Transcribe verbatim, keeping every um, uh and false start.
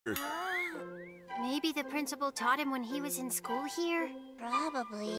Maybe the principal taught him when he was in school here? Probably.